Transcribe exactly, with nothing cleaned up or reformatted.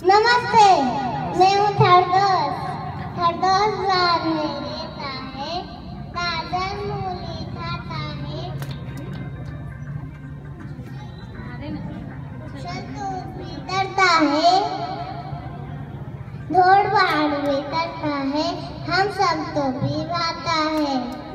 नमस्ते, मैं हूँ थरदोस। थरदोस रात में रहता है, गाजर मूली खाता है, शहतूत भी डरता है, दौड़ भाग भी करता है, हम सब तो भी भाता है।